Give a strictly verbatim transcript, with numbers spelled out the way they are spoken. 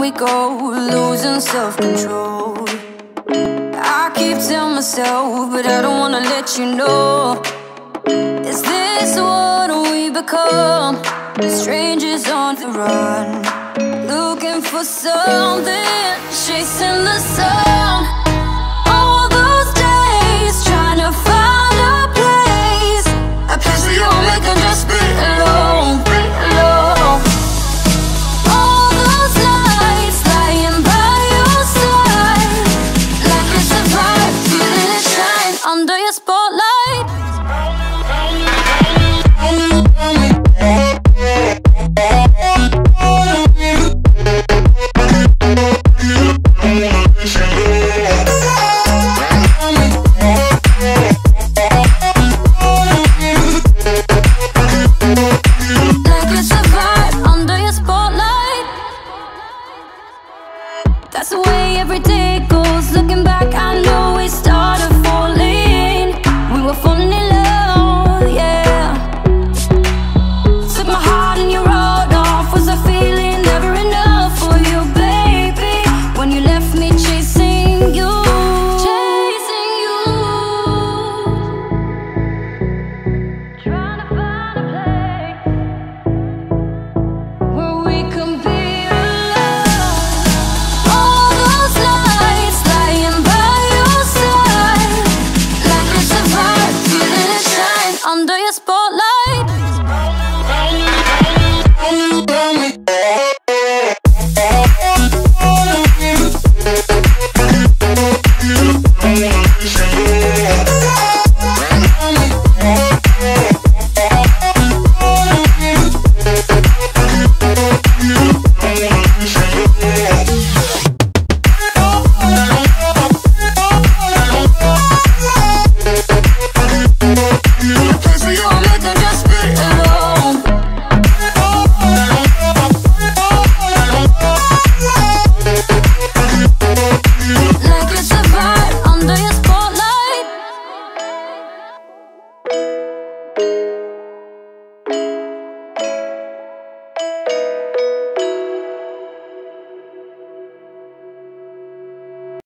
we go, losing self-control. I keep telling myself, but I don't wanna let you know. Is this what we become? Strangers on the run, looking for something, chasing the sun. All those days, trying to find a place, a place where you'll make them just be alone, be alone. All those nights, lying by your side, like it's a vibe, feeling it shine under your spotlight. That's the way every day goes, looking back